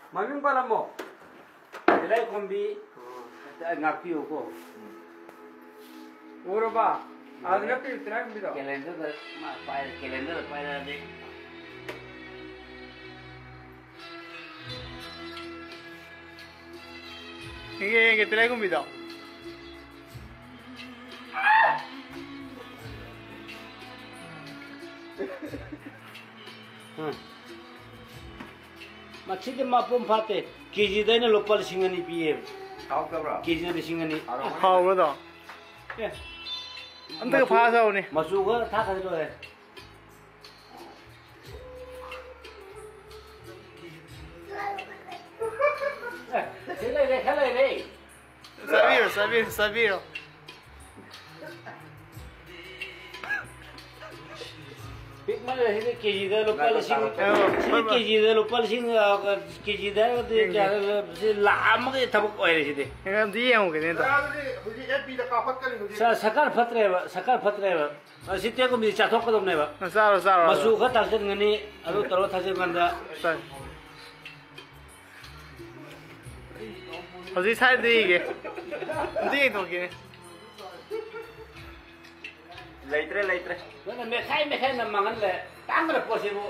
Maming pala mo? Tilay kombi ngapiyo ko. Uro ba? Adina pi tilay kombi daw. Calendar paira de. 이게 드래곤비다. Maksudnya mapun pate, keji dah ni lokal singani piye. Tahu ke bro? Keji dah singani. 아, 그러다. Eh, 안타가 봐서 오네. masuk ke tak ada tu eh. Sila deh, kalau deh. 사비로. Pik mana sini keji dah lokal sing. Sini keji dah lokal sing, keji dah tu cara si lama ke tabuk oil sini. 내가 뒤에 오게 된다. Sakar patre ba. Siti aku mesti catok ke domne ba. 싸로. Masuk ke tarsen ngani, aduh terus tarsen nganda. 어디 살도 이게. 뒤에 도기네. Leitre. Mana mekai na mangan le, tangan posibu.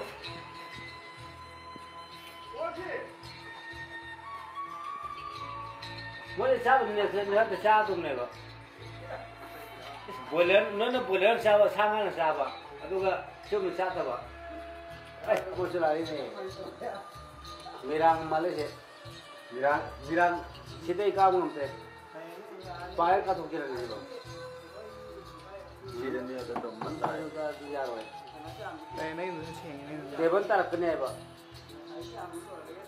Boleh sahaja ni sebenarnya sahaja tu ni ba. Boleh sahaja sangat sahaja. Aduh ke cuma sahaja ba. Kursi lari ni. Mirang Malaysia. Mirang sidai kamu nanti. Payah kata kira ni ba. Sidai ni ada tu mana ada dia roy. 네, 네, 네. Devan tarak ni ba.